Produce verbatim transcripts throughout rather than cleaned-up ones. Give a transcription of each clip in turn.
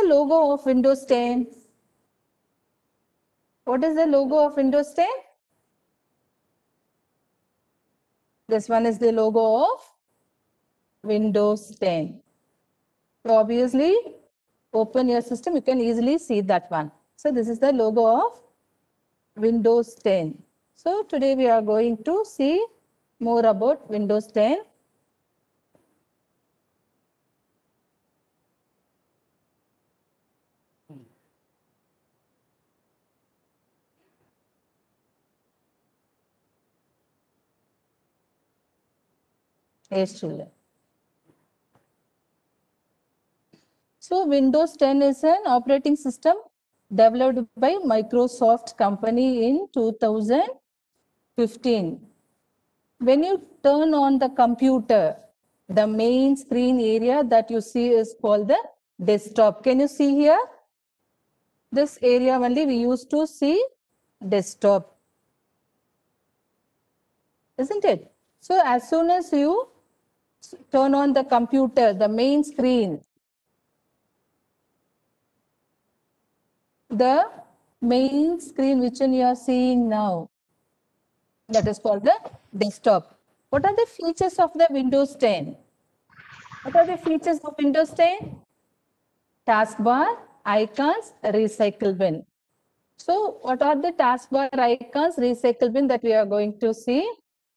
logo of Windows ten? What is the logo of Windows ten? This one is the logo of Windows ten. So obviously, open your system, you can easily see that one. So this is the logo of Windows ten. So today we are going to see more about Windows ten. Yes, children. So Windows ten is an operating system developed by Microsoft company in two thousand fifteen. When you turn on the computer, the main screen area that you see is called the desktop. Can you see here? This area only we used to see desktop. Isn't it? So as soon as you turn on the computer, the main screen, the main screen which you are seeing now, that is called the desktop. What are the features of the Windows ten? What are the features of Windows ten? Taskbar, icons, recycle bin. So what are the taskbar, icons, recycle bin that we are going to see?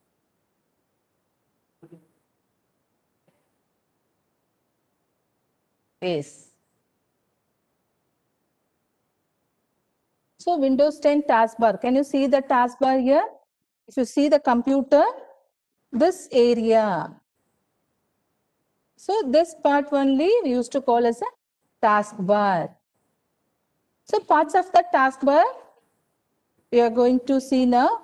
Yes. So Windows ten taskbar, can you see the taskbar here? If you see the computer, this area. So this part only we used to call as a taskbar. So parts of the taskbar we are going to see now.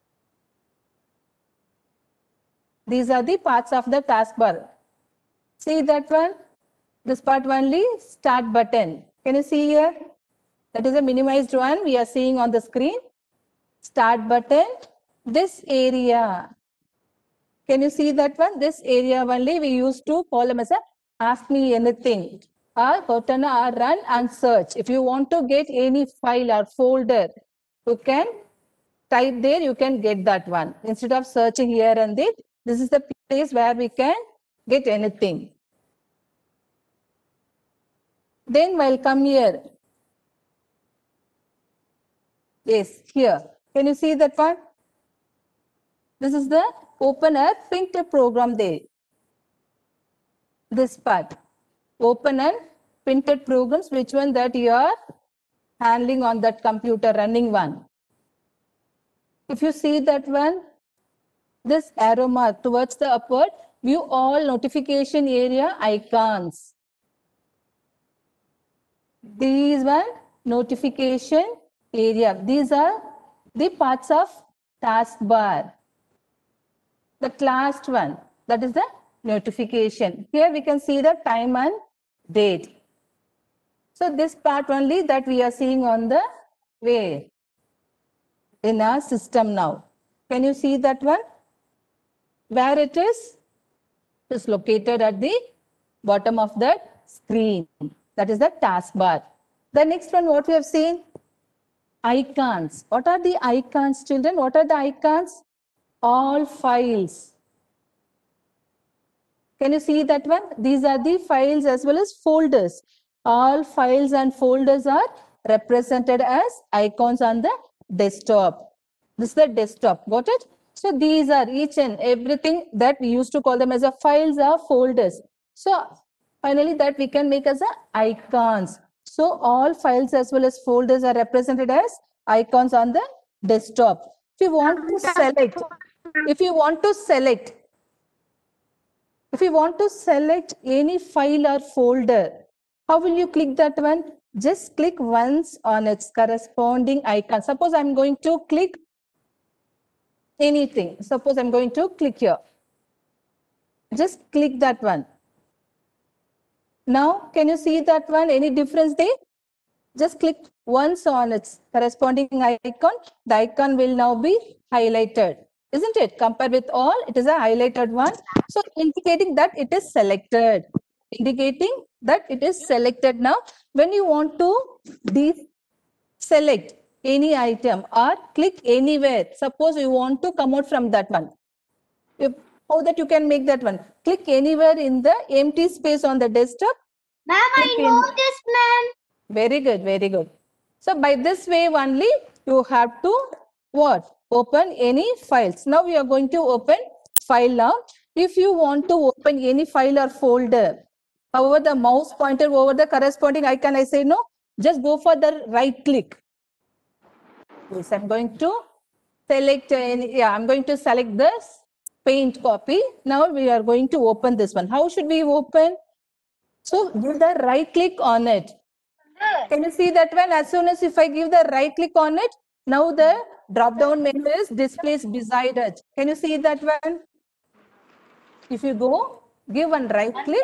These are the parts of the taskbar. See that one? This part only, start button. Can you see here? That is a minimized one we are seeing on the screen. Start button. This area. Can you see that one? This area only we used to call them as a ask me anything. Or button or run and search. If you want to get any file or folder, you can type there, you can get that one. Instead of searching here and there, this is the place where we can get anything. Then we'll come here. Yes, here. Can you see that one? This is the open a printed program there. This part. Open and printed programs, which one that you are handling on that computer, running one. If you see that one, this arrow mark towards the upward, view all notification area icons. These one, notification area. These are the parts of taskbar. The last one, that is the notification. Here we can see the time and date. So this part only that we are seeing on the way in our system now. Can you see that one? Where it is? It is located at the bottom of that screen. That is the taskbar. The next one, what we have seen? Icons. What are the icons, children? What are the icons? All files. Can you see that one? These are the files as well as folders. All files and folders are represented as icons on the desktop. This is the desktop. Got it? So these are each and everything that we used to call them as a files or folders. So finally that we can make as a icons. So all files as well as folders are represented as icons on the desktop. If you want to select, if you want to select, if you want to select any file or folder, how will you click that one? Just click once on its corresponding icon. Suppose I'm going to click anything. Suppose I'm going to click here. Just click that one. Now, can you see that one? Any difference there? Just click once on its corresponding icon. The icon will now be highlighted. Isn't it? Compared with all, it is a highlighted one. So indicating that it is selected. indicating that it is selected. Now, when you want to deselect any item or click anywhere, suppose you want to come out from that one. If, how that you can make that one? Click anywhere in the empty space on the desktop. Ma'am, I know this, ma'am. Very good, very good. So by this way only you have to what? Open any files. Now we are going to open file now. If you want to open any file or folder, however the mouse pointer over the corresponding icon, I say no, just go for the right click. Yes, I'm going to select, any, yeah, I'm going to select this paint copy. Now we are going to open this one. How should we open? So give the right click on it. Can you see that one? As soon as if I give the right click on it, now the drop down menu is displayed beside it. Can you see that one? If you go, give one right click.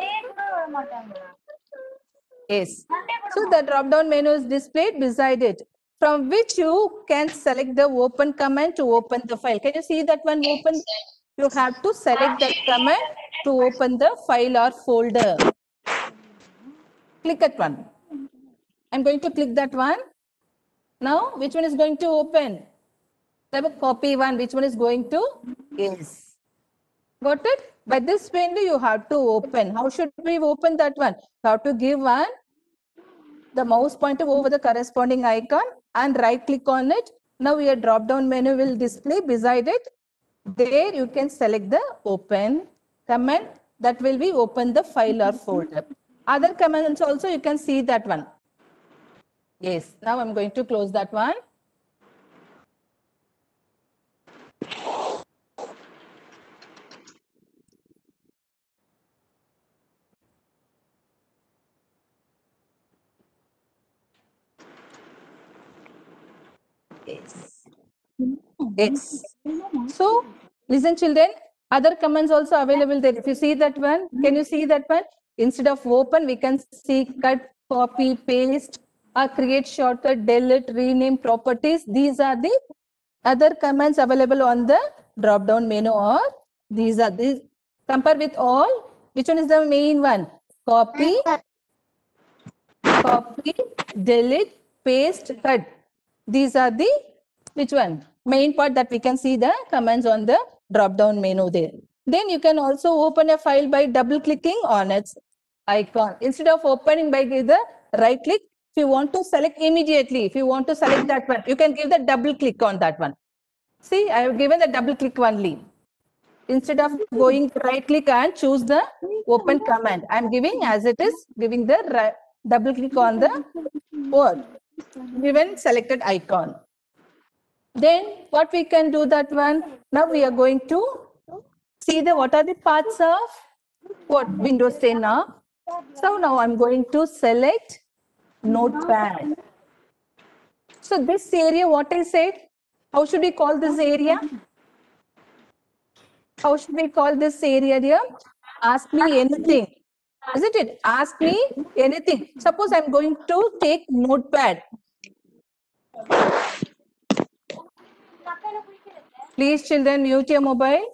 Yes. So the drop down menu is displayed beside it, from which you can select the open command to open the file. Can you see that one open? You have to select that command to open the file or folder. Click that one. I'm going to click that one. Now, which one is going to open? The copy one, which one is going to? Yes. Got it? By this window, you have to open. How should we open that one? You have to give one, the mouse pointer over the corresponding icon and right click on it. Now your drop down menu will display beside it. There you can select the open command that will be open the file or folder. Other commands also you can see that one. Yes, now I'm going to close that one. Yes. Yes. So, listen children, other commands also available there. If you see that one, can you see that one? Instead of open, we can see cut, copy, paste, or create shortcut, delete, rename properties. These are the other commands available on the drop down menu, or these are these. Compare with all, which one is the main one? Copy, copy, delete, paste, cut. These are the, which one? Main part that we can see the commands on the drop down menu there. Then you can also open a file by double clicking on its icon. Instead of opening by the right click, if you want to select immediately, if you want to select that one, you can give the double click on that one. See, I have given the double click only. Instead of going right click and choose the open command, I am giving as it is, giving the right, double click on the word given selected icon. Then what we can do that one? Now we are going to see the what are the parts of what Windows ten now. So now I'm going to select Notepad. So this area, what I said, how should we call this area? How should we call this area here? Ask me anything. Isn't it? Ask me anything. Suppose I'm going to take Notepad. Please, children, mute your mobile.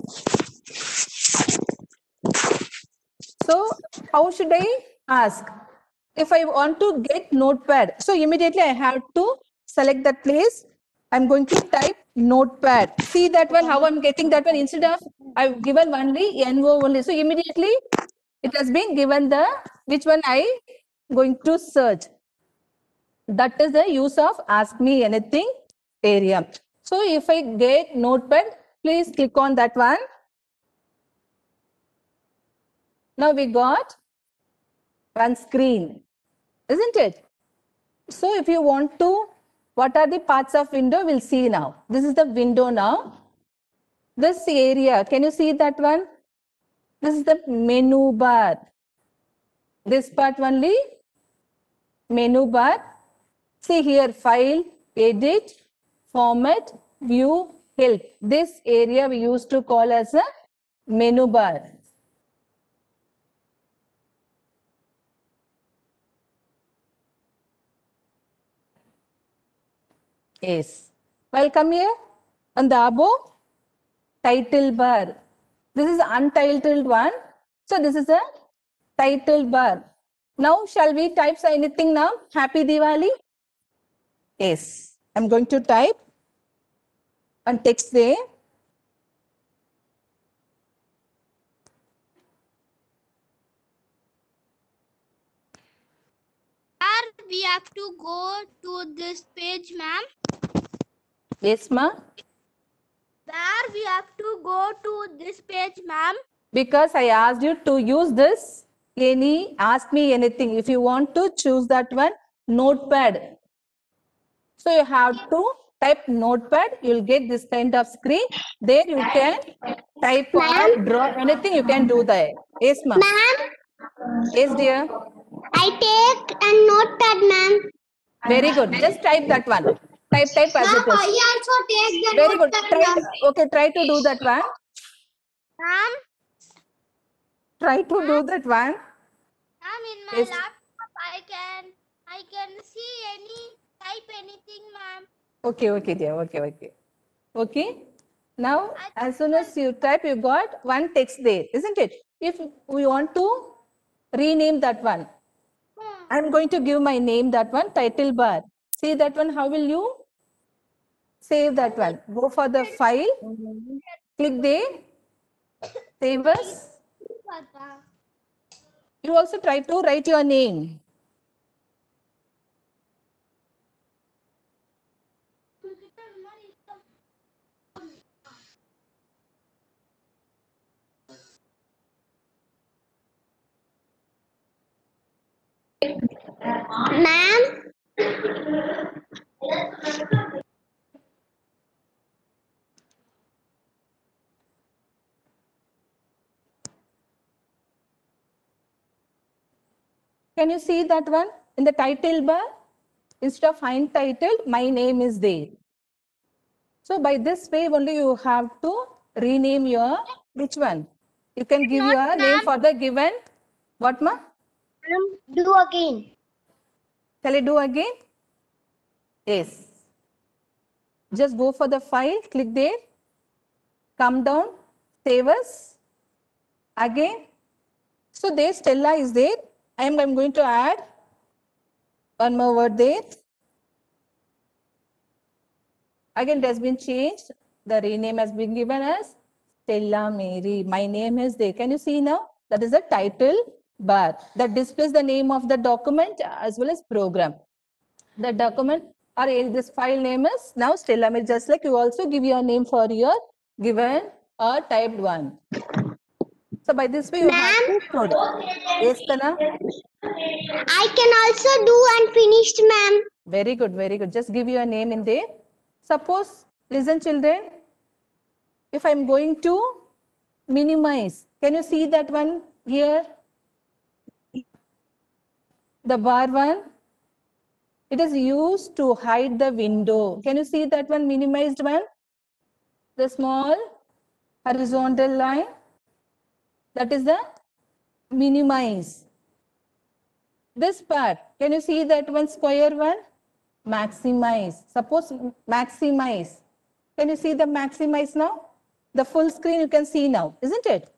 So, how should I ask? If I want to get Notepad, so immediately I have to select that place. I'm going to type Notepad. See that one, how I'm getting that one. Instead of I've given only N O only. So, immediately it has been given the, which one I going to search. That is the use of ask me anything area. So, if I get Notepad, please click on that one. Now we got one screen, isn't it? So if you want to, what are the parts of window? We'll see now. This is the window now. This area, can you see that one? This is the menu bar. This part only, menu bar. See here, file, edit, format, view, help. This area we used to call as a menu bar. Yes. Welcome here. And the above, title bar. This is untitled one. So this is a title bar. Now, shall we type anything now? Happy Diwali? Yes. I'm going to type and text there. We have to go to this page, ma'am. Yes, ma. Where we have to go to this page, ma'am? Because I asked you to use this. Any, ask me anything. If you want to choose that one, notepad. So you have to type notepad. You'll get this kind of screen. There you can type or draw anything. You can do that. Yes, ma'am. Ma'am, Yes, dear. I take a notepad, ma'am. Very good. Just type that one. Type, type as it Ma'am, is. I also take the Very good. notepad, Try. ma'am. Okay, try to do that one. Ma'am, Try to do that one. ma'am, in my Yes. laptop, I can, I can see any, type anything, ma'am. Okay, okay, dear. Okay, okay. Okay. Now, as soon as you type, you got one text there, isn't it? If we want to rename that one, I'm going to give my name, that one, title bar. See that one, how will you save that one? Go for the file, click there, save as. You also try to write your name. Ma'am, Can you see that one in the title bar? Instead of find title, my name is there. So by this way only you have to rename your, which one? You can give Not your name ma'am. for the given, what ma? ma'am, do again. Shall I do again? Yes. Just go for the file, click there, come down, save as, again. So there Stella is there. I am I'm going to add one more word there. Again, it has been changed. The rename has been given as Stella Mary. My name is there. Can you see now? That is the title bar that displays the name of the document as well as program. The document or this file name is now Stella Mary. Just like you also give your name for your given or typed one. So by this way you have to code. Yes, Tana? I can also do unfinished, ma'am. Very good, very good. Just give your name in there. Suppose, listen children, if I'm going to minimize, can you see that one here? The bar one, it is used to hide the window. Can you see that one minimized one? The small horizontal line, that is the minimize. This part, can you see that one square one? Maximize. Suppose maximize. Can you see the maximize now? The full screen you can see now, isn't it?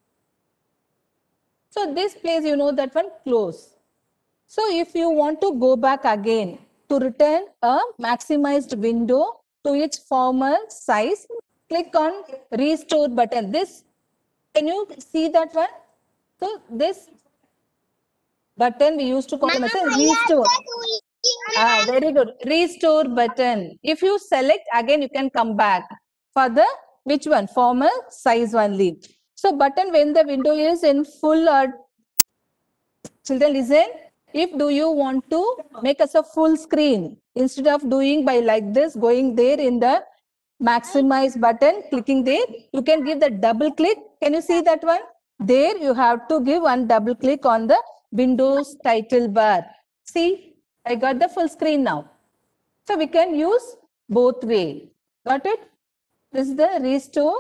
So this place, you know that one close. So if you want to go back again to return a maximized window to its former size, click on restore button. This, can you see that one? So this button we used to call it as a restore. Ah, very good. Restore button. If you select again, you can come back for the which one? Former size only. So button when the window is in full or children listen. If do you want to make us a full screen instead of doing by like this going there in the maximize button clicking there, you can give the double click. Can you see that one? There you have to give one double click on the Windows title bar. See, I got the full screen now. So we can use both way. Got it? This is the restore.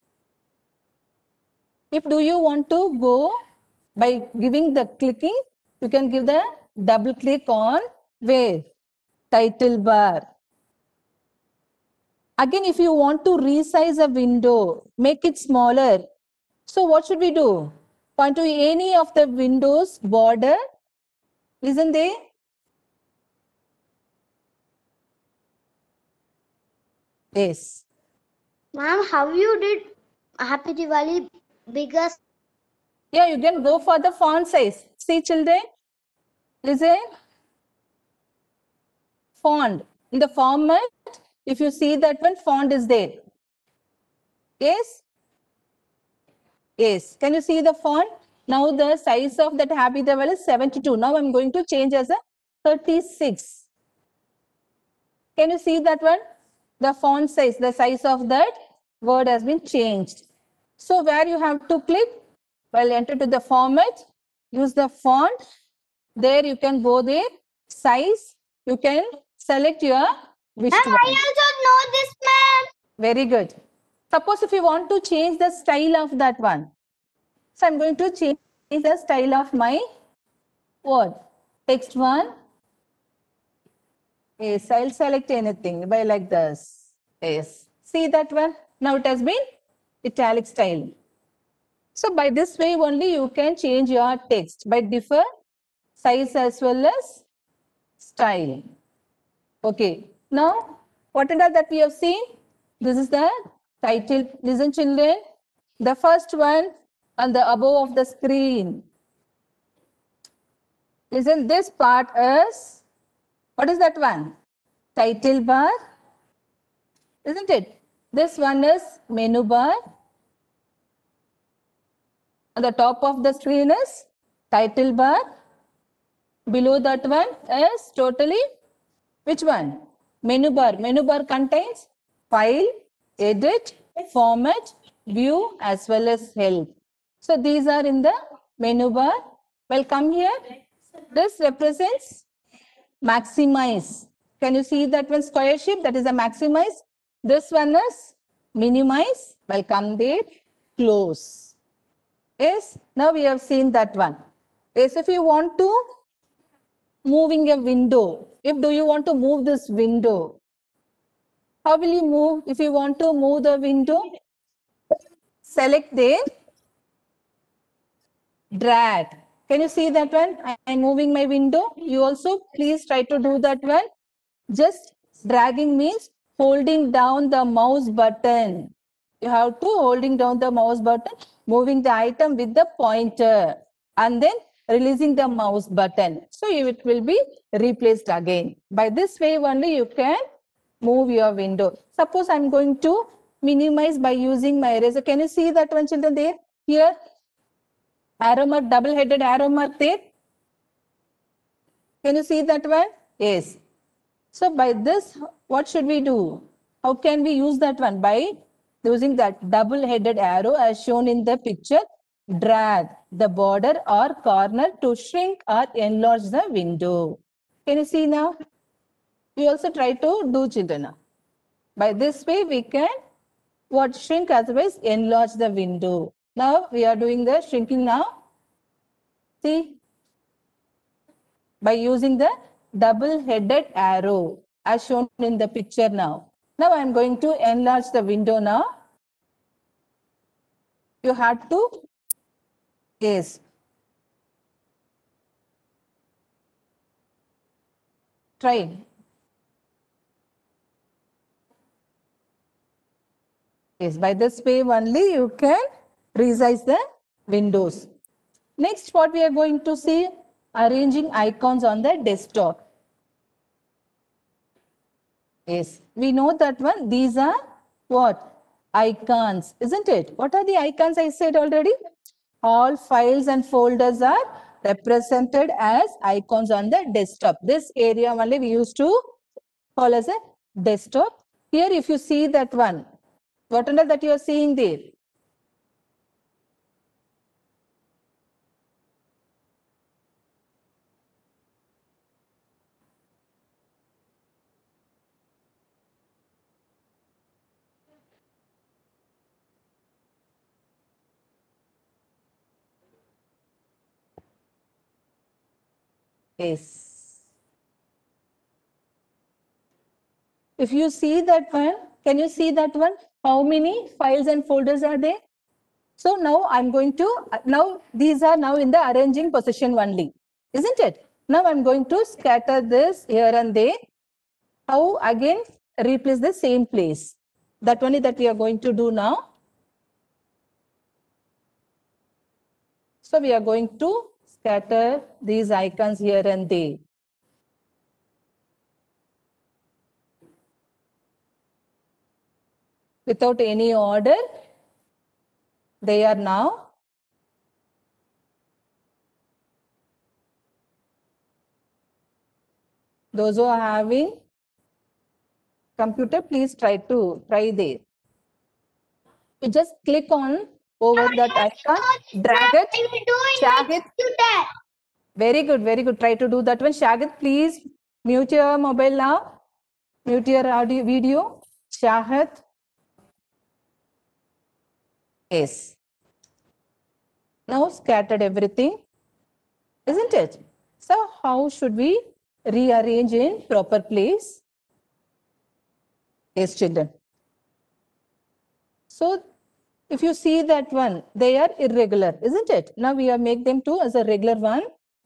If do you want to go by giving the clicking, you can give the double click on where? Title bar. Again, if you want to resize a window, make it smaller. So what should we do? Point to any of the windows border. Isn't there? Yes. Ma'am, how you did Happy Diwali biggest? Yeah, you can go for the font size. See, children, listen. Font. In the format, if you see that one, font is there. Yes? Yes. Can you see the font? Now the size of that Happy Diwali is seventy-two. Now I'm going to change as a thirty-six. Can you see that one? The font size, the size of that word has been changed. So where you have to click? Well, enter to the format, use the font. There you can go there. Size, you can select your wished Ma'am, one. I also know this, ma'am. Very good. Suppose if you want to change the style of that one. So I'm going to change the style of my word. Text one. Yes, I'll select anything by like this. Yes. See that one? Now it has been italic style. So by this way only you can change your text by differ size as well as style. Okay. Now what is that we have seen? This is the title. Listen children. The first one on the above of the screen. Listen, this part is, what is that one? Title bar. Isn't it? This one is menu bar. On the top of the screen is title bar. Below that one is totally which one? Menu bar. Menu bar contains file, edit, format, view as well as help. So these are in the menu bar. Well, come here. This represents maximize. Can you see that one square shape? That is a maximize. This one is minimize. Well, come there. Close. Yes, now we have seen that one. Yes, if you want to moving a window, if do you want to move this window, how will you move? If you want to move the window, select there, drag. Can you see that one? I am moving my window. You also please try to do that one. Just dragging means holding down the mouse button. You have to holding down the mouse button, moving the item with the pointer and then releasing the mouse button. So it will be replaced again. By this way only you can move your window. Suppose I'm going to minimize by using my eraser. Can you see that one children there? Here, arrow mark, double-headed arrow mark there. Can you see that one? Yes. So by this, what should we do? How can we use that one? By using that double-headed arrow as shown in the picture, drag the border or corner to shrink or enlarge the window. Can you see now? We also try to do children. By this way, we can what shrink as well as enlarge the window. Now we are doing the shrinking now. See, by using the double-headed arrow as shown in the picture now. Now I am going to enlarge the window now. You have to, yes, try. Yes, by this way only you can resize the windows. Next, what we are going to see, arranging icons on the desktop. Yes, we know that one. These are what? Icons, isn't it? What are the icons I said already? All files and folders are represented as icons on the desktop. This area only we used to call as a desktop. Here, if you see that one, what are that you are seeing there? Yes. If you see that one, can you see that one? How many files and folders are there? So now I'm going to, now these are now in the arranging position only, isn't it? Now I'm going to scatter this here and there. How again replace the same place? That only that we are going to do now. So we are going to scatter these icons here and there. Without any order, they are now those who are having computer, please try to try there. You just click on over that icon, drag it, drag it. Very good, very good. Try to do that one. Shagit, please mute your mobile now. Mute your audio video. Shahid. Yes. Now scattered everything, isn't it? So how should we rearrange in proper place? Yes, children. So if you see that one, they are irregular, isn't it? Now we are make them to as a regular one.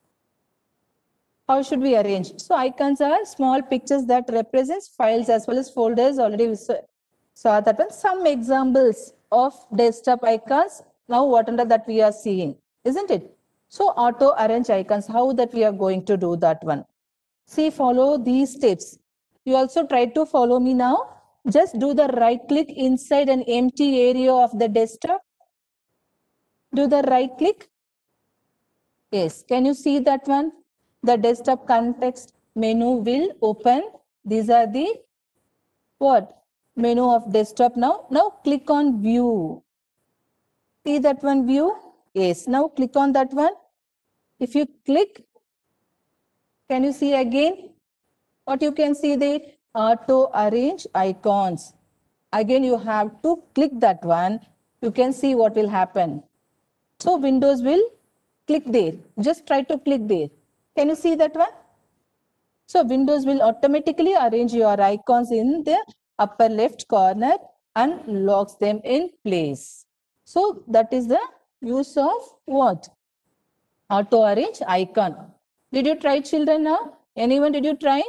How should we arrange? So icons are small pictures that represents files as well as folders. Already we saw that one. Some examples of desktop icons. Now what under that we are seeing, isn't it? So auto arrange icons, how that we are going to do that one. See, follow these steps. You also try to follow me now. Just do the right click inside an empty area of the desktop. Do the right click. Yes, can you see that one? The desktop context menu will open. These are the what? Menu of desktop now. Now click on view. See that one view? Yes, now click on that one. If you click, can you see again? What you can see there? Auto arrange icons. Again, you have to click that one. You can see what will happen. So Windows will click there. Just try to click there. Can you see that one? So Windows will automatically arrange your icons in the upper left corner and locks them in place. So that is the use of what? Auto arrange icon. Did you try, children, now? Anyone, did you try?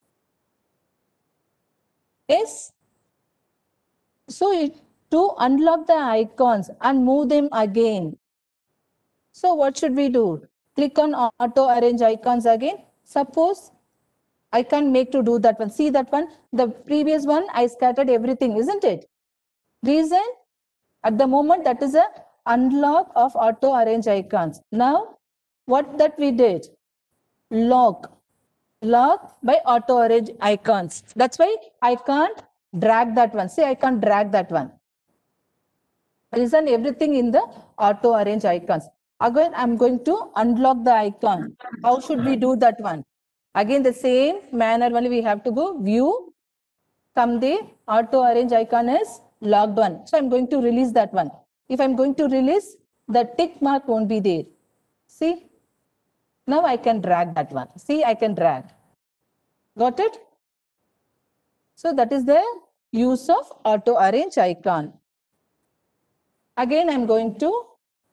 Yes. So it, to unlock the icons and move them again. So what should we do? Click on auto arrange icons again. Suppose I can't make to do that one. See that one? The previous one, I scattered everything, isn't it? Reason? At the moment, that is a unlock of auto arrange icons. Now, what that we did? Lock. Lock by auto arrange icons. That's why I can't drag that one. See, I can't drag that one. Reason everything in the auto arrange icons. Again, I'm going to unlock the icon. How should we do that one? Again, the same manner only we have to go view. Come there, auto arrange icon is locked one. So I'm going to release that one. If I'm going to release, the tick mark won't be there. See? Now I can drag that one. See, I can drag. Got it? So that is the use of auto arrange icon. Again, I'm going to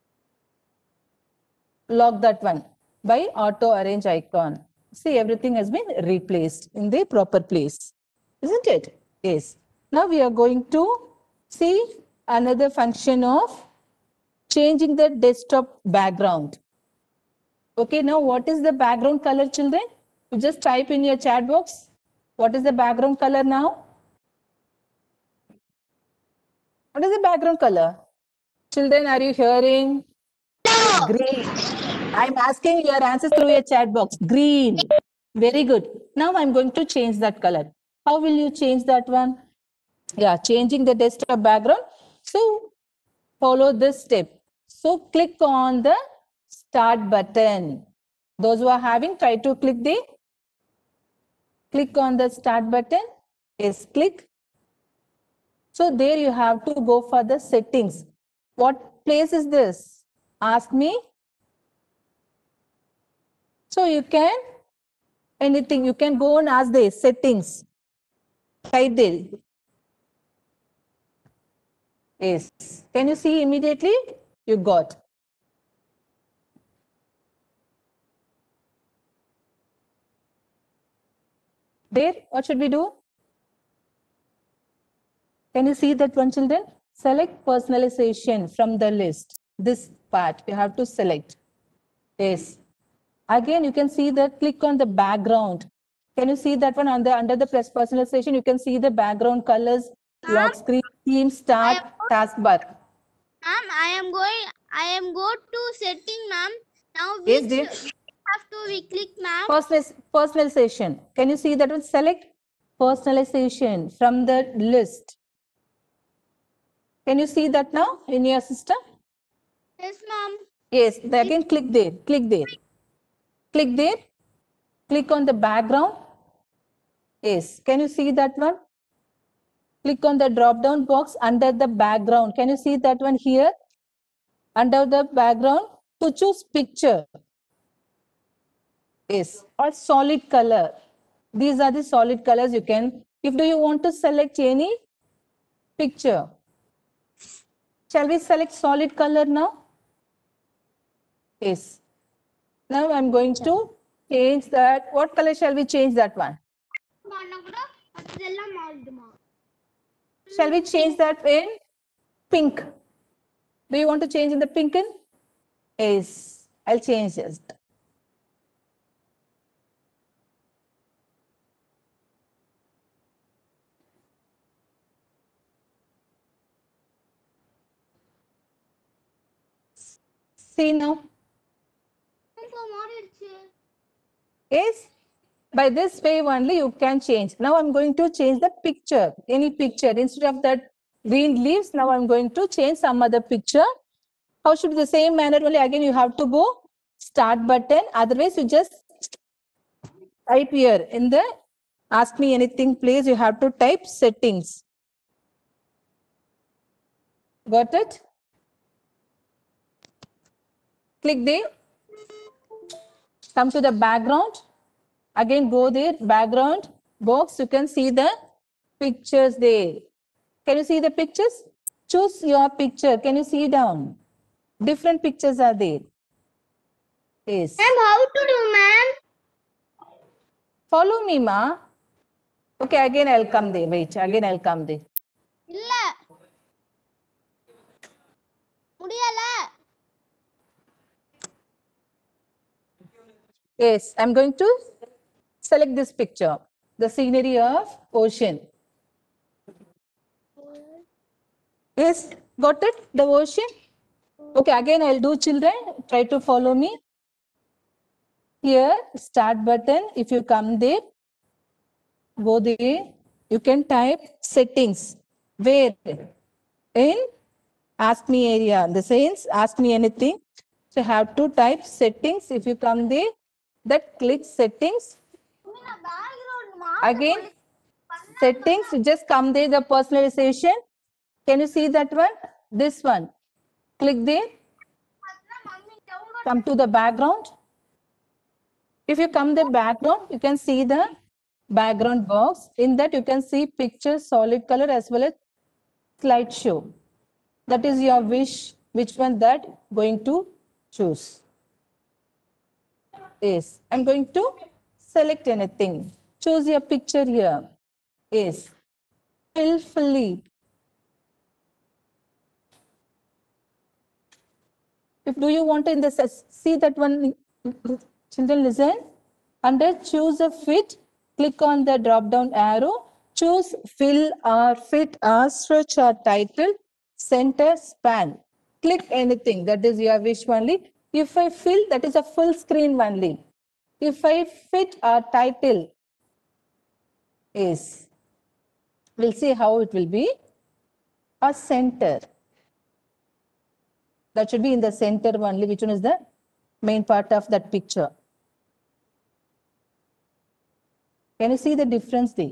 lock that one by auto arrange icon. See, everything has been replaced in the proper place, isn't it? Yes. Now we are going to see another function of changing the desktop background. Okay, now what is the background color, children? You just type in your chat box. What is the background color now? What is the background color? Children, are you hearing? No. Green. I'm asking your answers through your chat box. Green. Very good. Now I'm going to change that color. How will you change that one? Yeah, changing the desktop background. So follow this step. So click on the start button. Those who are having, try to click the click on the start button. Yes, click. So there you have to go for the settings. What place is this? Ask me. So you can anything, you can go and ask the settings. Type there. Yes. Can you see immediately? you got. There, what should we do? Can you see that one, children? Select personalization from the list. This part you have to select. Yes. Again, you can see that click on the background. Can you see that one under, under the press personalization? You can see the background colors, lock screen, theme, start, taskbar. Ma'am, I am going, I am go to setting, ma'am. Now Yes, which dear. have to we click, ma'am? Personaliz- Personalization. Can you see that one? Select personalization from the list. Can you see that now in your system? Yes, ma'am. Yes, then again click there, click there. Click there, click on the background. Yes, can you see that one? Click on the drop down box under the background. Can you see that one here? Under the background to choose picture. Yes, or solid color. These are the solid colors you can. If do you want to select any picture? Shall we select solid color now? Yes. Now I'm going to change that. What color shall we change that one? Shall we change that in pink? Do you want to change in the pink in? Yes, I'll change it. See now? Yes, by this way only you can change. Now I'm going to change the picture, any picture. Instead of that green leaves, now I'm going to change some other picture. How should be the same manner only? Again, you have to go start button. Otherwise, you just type here in the ask me anything place. You have to type settings. Got it? Click there. Come to the background. Again, go there, background box. You can see the pictures there. Can you see the pictures? Choose your picture. Can you see down? Different pictures are there. Yes. Ma'am, how to do, ma'am? Follow me, ma. Okay, again I'll come there. Wait, again I'll come there. இல்ல முடியல. Yes, I'm going to select this picture. The scenery of ocean. Yes, got it? The ocean. Okay, again I'll do, children. Try to follow me. Here, start button. If you come there, go there. You can type settings. Where? In ask me area. The sense, ask me anything. So you have to type settings. If you come there, that click settings. Again, settings, you just come there, the personalization. Can you see that one? This one. Click there. Come to the background. If you come the background, you can see the background box. In that, you can see pictures, solid color as well as slideshow. That is your wish, which one that going to choose. Yes, I'm going to select anything. Choose your picture here. Yes, fill fully. If do you want to in the see that one, children listen. Under choose a fit, click on the drop down arrow. Choose fill or fit or stretch or title, center, span. Click anything, that is your wish only. If I fill, that is a full screen only. If I fit or title, is, we'll see how it will be. A center. That should be in the center only, which one is the main part of that picture. Can you see the difference there?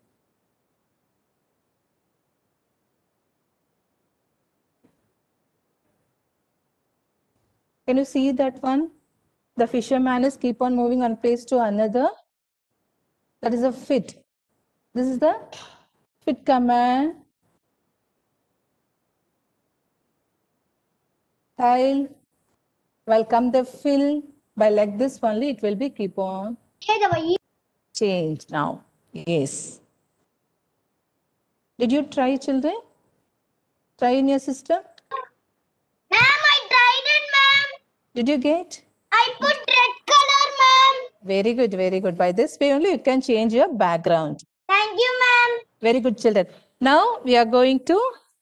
Can you see that one? The fisherman is keep on moving one place to another. That is a fit. This is the fit command. file. While come the fill, by like this only, it will be keep on change now. Yes. Did you try, children? Try in your system? Ma'am, I tried it, ma'am. Did you get? I put red color, ma'am. Very good, very good. By this way only, you can change your background. Thank you, ma'am. Very good, children. Now we are going to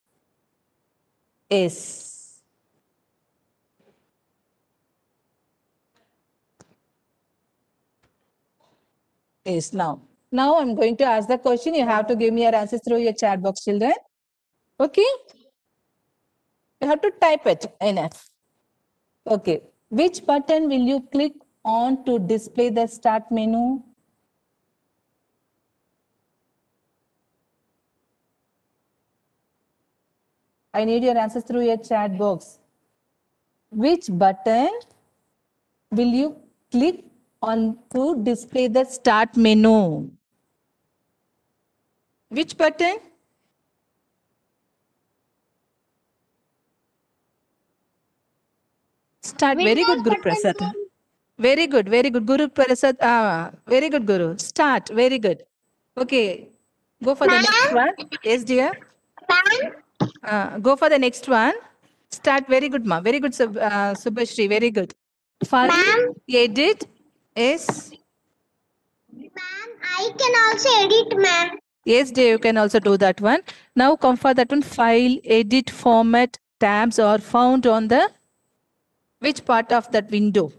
S. Yes, now. Now I'm going to ask the question. You have to give me your answers through your chat box, children. Okay? You have to type it in it. Okay. Which button will you click on to display the start menu? I need your answers through your chat box. Which button will you click on to display the start menu? Which button? Start. Very good, Guru Prasad. Very good, very good, Guru Prasad. Ah, very good, Guru. Start. Very good. Okay. Go for the next one. Yes, dear. Uh, go for the next one. Start. Very good, ma. Very good, Sub, uh, Subhashri. Very good. File. Edit. Yes. Ma'am, I can also edit, ma'am. Yes, dear. You can also do that one. Now come for that one. File, edit, format, tabs are found on the which part of that window?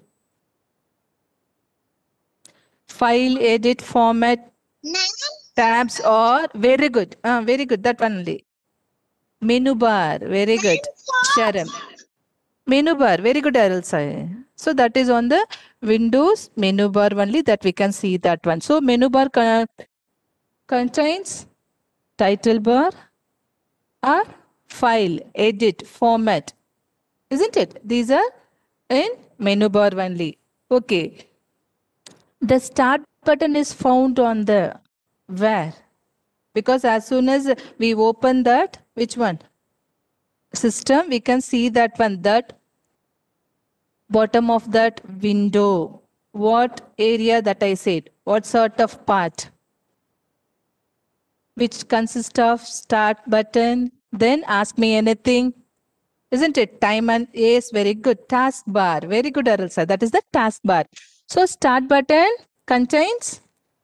File, edit, format, Ma'am, tabs are very good. Uh, very good. That one only. Menu bar. Very good. Sharam. Menu bar. Very good, Arul Sai. So that is on the Windows menu bar only that we can see that one. So menu bar con contains title bar or file, edit, format. Isn't it? These are in menu bar only. Okay. The start button is found on the where? Because as soon as we open that, which one? System, we can see that one, that bottom of that window. What area that I said? What sort of part? Which consists of start button. Then ask me anything. Isn't it? Time and yes, very good. Task bar. Very good, Arulsa. That is the task bar. So start button contains.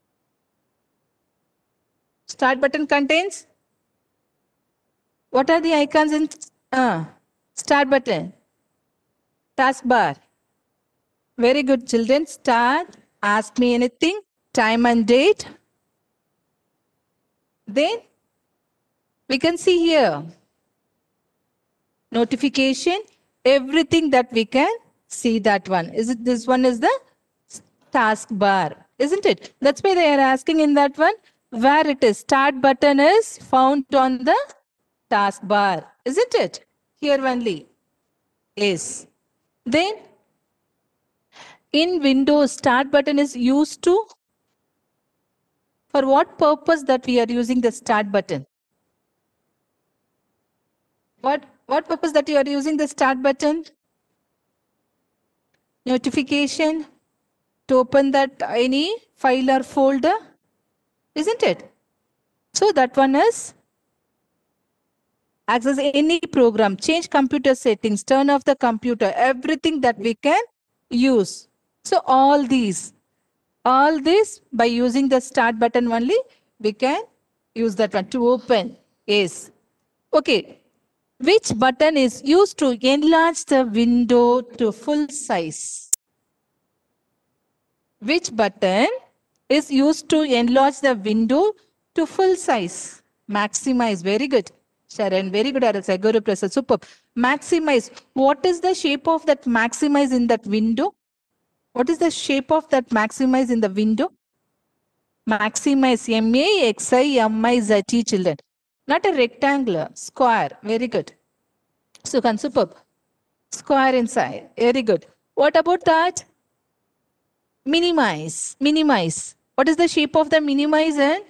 Start button contains. What are the icons in uh, start button? Task bar. Very good, children. Start. Ask me anything. Time and date. Then we can see here. Notification. Everything that we can see that one. Is it this one is the task bar? Isn't it? That's why they are asking in that one where it is. Start button is found on the task bar. Isn't it? Here only. Yes. Then in Windows, start button is used to, for what purpose that we are using the start button? What, what purpose that you are using the start button? Notification to open that any file or folder, isn't it? So that one is access any program, change computer settings, turn off the computer, everything that we can use. So all these, all this by using the start button only, we can use that one to open. Yes. Okay. Which button is used to enlarge the window to full size? Which button is used to enlarge the window to full size? Maximize. Very good. Sharon, very good. Arasai. Guru Prasad. Superb. Maximize. What is the shape of that maximize in that window? What is the shape of that maximize in the window? Maximize. M A X I M I Z T, children. Not a rectangular. Square. Very good. So, superb. Square inside. Very good. What about that? Minimize. Minimize. What is the shape of the minimize and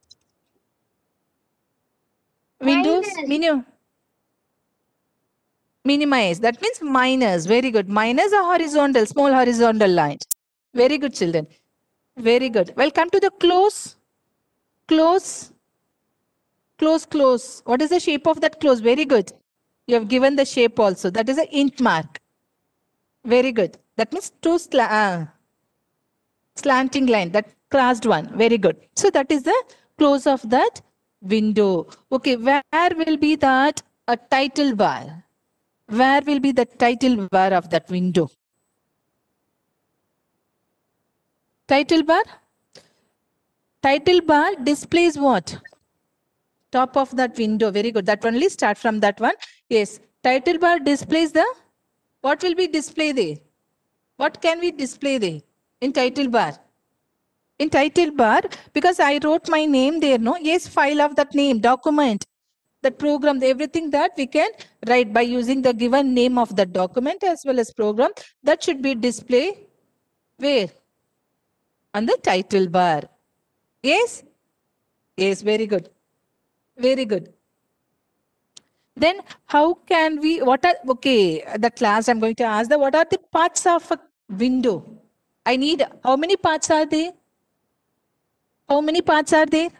Windows? Minus. Minimum. Minimize. That means minus. Very good. Minus a horizontal, small horizontal line. Very good, children. Very good. Well, come to the close. Close. Close, close. What is the shape of that close? Very good. You have given the shape also. That is an int mark. Very good. That means two sla uh, slanting line. That crossed one. Very good. So that is the close of that window. Okay, where will be that a title bar? Where will be the title bar of that window? Title bar? Title bar displays what? Top of that window. Very good. That only start from that one. Yes. Title bar displays the, what will be displayed there? What can we display there in title bar? In title bar, because I wrote my name there, no? Yes, file of that name, document, that program, everything that we can write by using the given name of the document as well as program. That should be displayed where? On the title bar. Yes? Yes, very good. Very good. Then how can we, what are, okay, the class I'm going to ask the, what are the parts of a window? I need, how many parts are there? How many parts are there?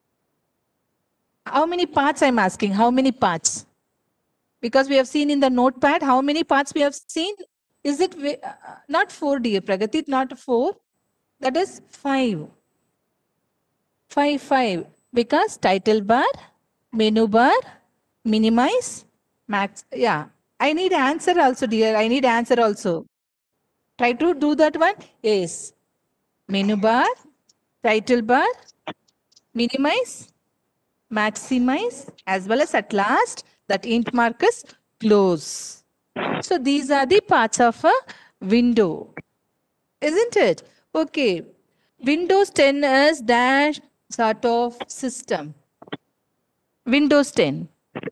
How many parts I'm asking? How many parts? Because we have seen in the notepad, how many parts we have seen? Is it uh, not four, dear Pragati? Not four. That is five. Five, five. Because title bar, menu bar, minimize, max. Yeah. I need answer also, dear. I need answer also. Try to do that one. Yes. Menu bar, title bar, minimize, maximize, as well as at last that int markers close. So these are the parts of a window, isn't it? Okay. Windows ten is dash sort of system. Windows ten.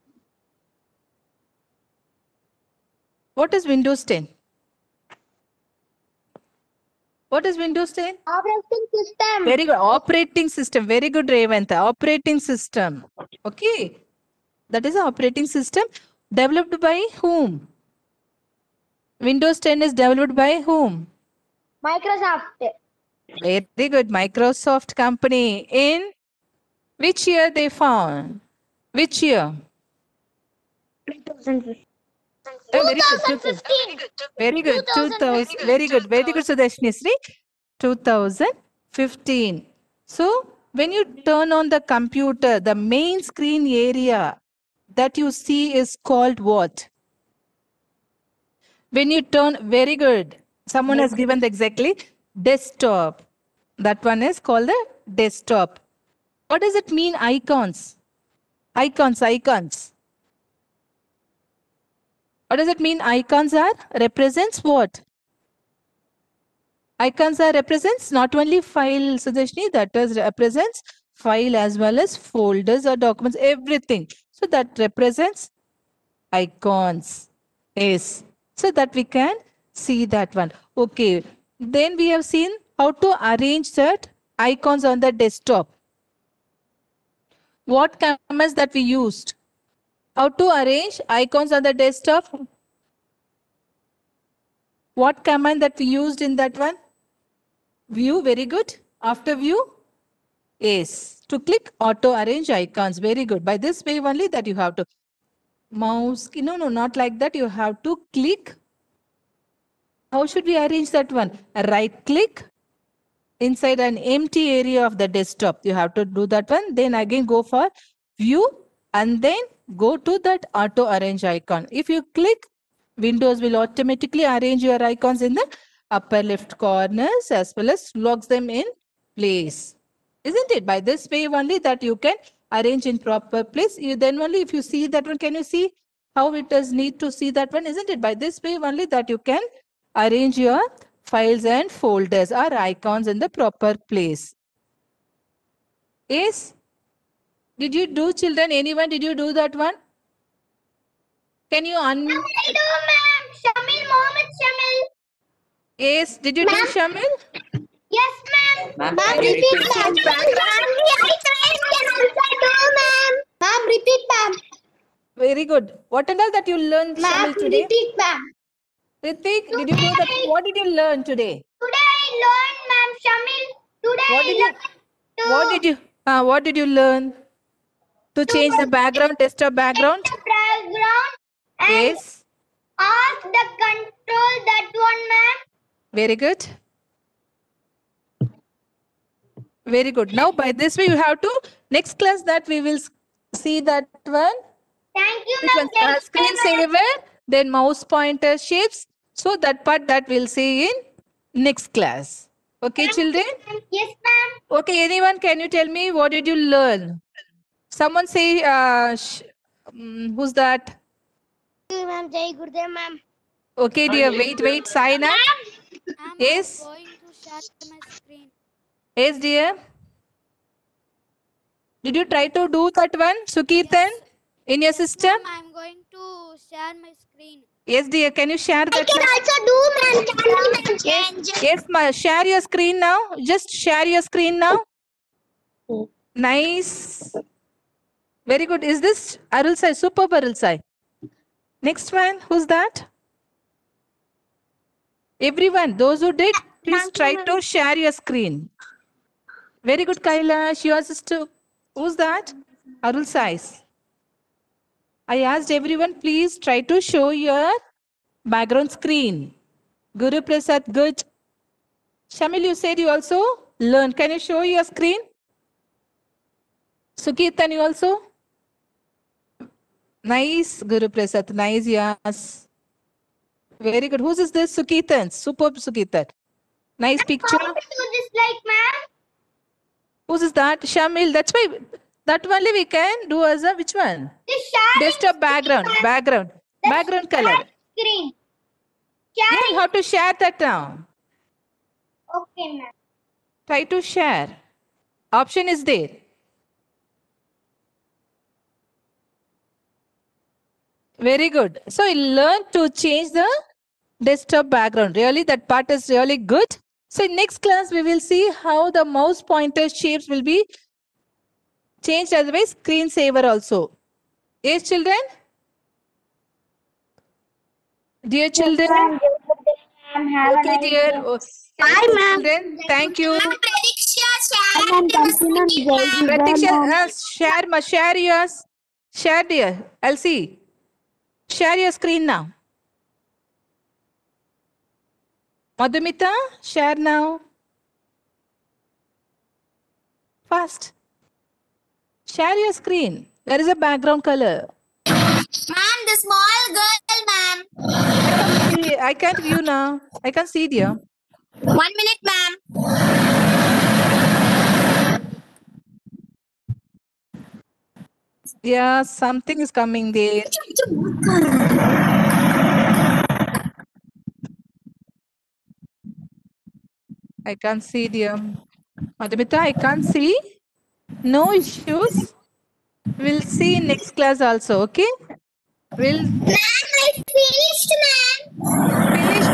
What is Windows ten? What is Windows ten? Operating system. Very good. Operating system. Very good, Revanta. Operating system. Okay. That is an operating system developed by whom? Windows ten is developed by whom? Microsoft. Very good. Microsoft company. In which year they found? Which year? twenty fifteen. Very good. two thousand. Very good. Very good, Sudashni Sri. two thousand fifteen. So, when you turn on the computer, the main screen area that you see is called what? When you turn, very good. Someone has given the exactly desktop. That one is called the desktop. What does it mean, icons? Icons, icons. What does it mean? Icons are represents what? Icons are represents not only file, Sudashni, that is represents file as well as folders or documents, everything. So that represents icons. Yes. So that we can see that one. Okay. Then we have seen how to arrange that icons on the desktop. What commands that we used? How to arrange icons on the desktop? What command that we used in that one? View, very good. After view? Yes. To click auto arrange icons. Very good. By this way only that you have to mouse. No, no, not like that. You have to click. How should we arrange that one? Right click inside an empty area of the desktop. You have to do that one. Then again go for view and then go to that auto arrange icon. If you click, Windows will automatically arrange your icons in the upper left corners as well as locks them in place. Isn't it? By this way only that you can arrange in proper place. You then only if you see that one, can you see how it does need to see that one? Isn't it? By this way only that you can arrange your files and folders or icons in the proper place. Yes? Did you do, children? Anyone, did you do that one? Can you un... I do, ma'am. Shamil, Mohammed Shamil. Yes, did you do, Shamil? Yes, ma'am. Ma'am, Ma'am, can you repeat, repeat? ma'am. Ma'am, I can also do, ma'am. Ma'am, repeat, ma'am. Very good. What and all that you learned, Shamil, today? Ritik, ma'am. Ritik, did you do that? What did you learn today? Today I learned, ma'am, Shamil. Today What I did you? learned to What did you? Uh, what did you learn? To change the background, desktop background. the background and Yes. ask the control that one, ma'am. Very good. Very good. Now, by this way, you have to next class that we will s- see that one. Thank you, Which ma'am. one? Uh, screensaver, then mouse pointer shapes. So that part that we'll see in next class. Okay, children. Yes, ma'am. Okay, anyone, can you tell me what did you learn? Someone say, uh, sh- um, who's that? Thank you, ma'am. Jai Gurudev, ma'am. Okay, dear, wait, wait, sign up. Ma'am, Yes, I'm going to share my screen. yes, dear. Did you try to do that one, Sukirtan, in your system? Ma'am, I'm going to share my screen. Yes, dear. Can you share that? Can one? also do, ma'am. Can you, ma'am, change? Yes, ma. Share your screen now. Just share your screen now. Nice. Very good. Is this Arul Sai? Superb Arul Sai. Next one. Who's that? Everyone. Those who did, please try to share your screen. Very good, Kailash. Your sister. Who's that? Arul Sai. I asked everyone, please try to show your background screen. Guru Prasad, good. Shamil, you said you also learn. Can you show your screen? Sukirtan, you also? Nice, Guru Prasad. Nice, yes. Very good. Whose is this? Sukirtan. Superb Sukirtan. Nice picture. How to do this like, ma'am? Whose is that? Shamil. That's why that only we can do as a which one? This sharing Desktop background. Background. Background color. screen. Yeah, Sharing. you have to share that now. Okay, ma'am. Try to share. Option is there. Very good. So you learn to change the desktop background. Really, that part is really good. So in next class, we will see how the mouse pointer shapes will be changed as a screensaver also. Yes, children? Dear children? Okay, dear. Oh, Hi, ma'am. children, thank you. Prediksha, Pratiksha, uh, share, ma, share yours. Share, dear. I'll see. Share your screen now. Madhumita, share now. Fast. Share your screen. There is a background color. Ma'am, the small girl, ma'am. I can't see, I can't view now. I can see, dear. One minute, ma'am. Yeah, something is coming there. I can't see, dear. Madhumita, I can't see. No issues. We'll see in next class also, okay? We'll Ma'am, I finished, ma'am. finish